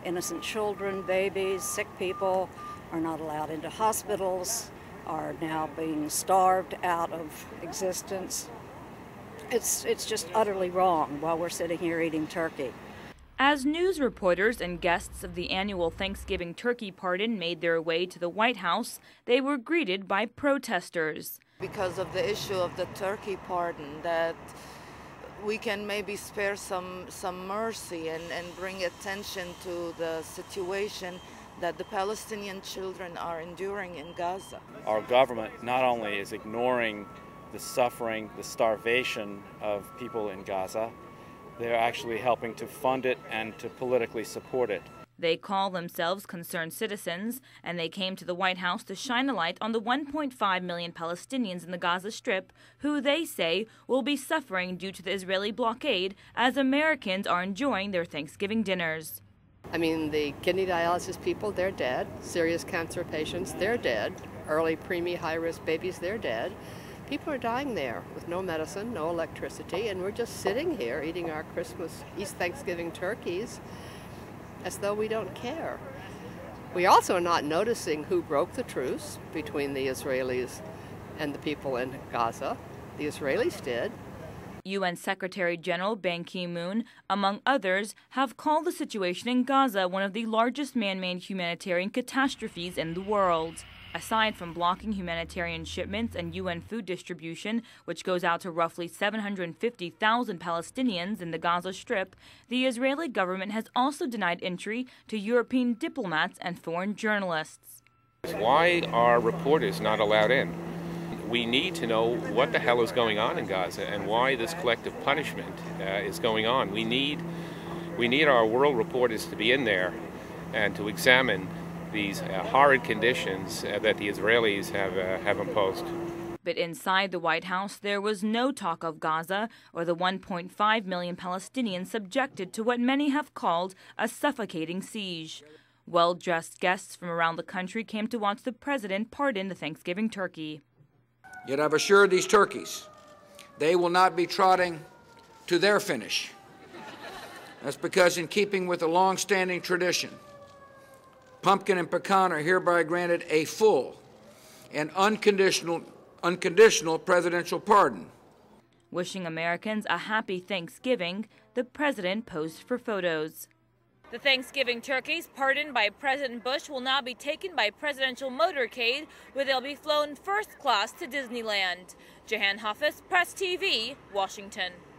Innocent children, babies, sick people are not allowed into hospitals, are now being starved out of existence. It's just utterly wrong while we're sitting here eating turkey. As news reporters and guests of the annual Thanksgiving turkey pardon made their way to the White House, they were greeted by protesters. Because of the issue of the turkey pardon, that we can maybe spare some mercy and bring attention to the situation that the Palestinian children are enduring in Gaza. Our government not only is ignoring the suffering, the starvation of people in Gaza, they're actually helping to fund it and to politically support it. They call themselves concerned citizens, and they came to the White House to shine a light on the 1.5 million Palestinians in the Gaza Strip who they say will be suffering due to the Israeli blockade as Americans are enjoying their Thanksgiving dinners. I mean, the kidney dialysis people, they're dead. Serious cancer patients, they're dead. Early preemie, high-risk babies, they're dead. People are dying there with no medicine, no electricity, and we're just sitting here eating our East Thanksgiving turkeys as though we don't care. We also are not noticing who broke the truce between the Israelis and the people in Gaza. The Israelis did. UN Secretary General Ban Ki-moon, among others, have called the situation in Gaza one of the largest man-made humanitarian catastrophes in the world. Aside from blocking humanitarian shipments and UN food distribution, which goes out to roughly 750,000 Palestinians in the Gaza Strip, the Israeli government has also denied entry to European diplomats and foreign journalists. Why are reporters not allowed in? We need to know what the hell is going on in Gaza and why this collective punishment is going on. We need our world reporters to be in there and to examine these horrid conditions that the Israelis have imposed. But inside the White House, there was no talk of Gaza or the 1.5 million Palestinians subjected to what many have called a suffocating siege. Well-dressed guests from around the country came to watch the president pardon the Thanksgiving turkey. Yet I've assured these turkeys they will not be trotting to their finish. That's because, in keeping with a long-standing tradition, pumpkin and pecan are hereby granted a full and unconditional presidential pardon. Wishing Americans a happy Thanksgiving, the president posed for photos. The Thanksgiving turkeys pardoned by President Bush will now be taken by presidential motorcade, where they'll be flown first class to Disneyland. Jahan Hafiz, Press TV, Washington.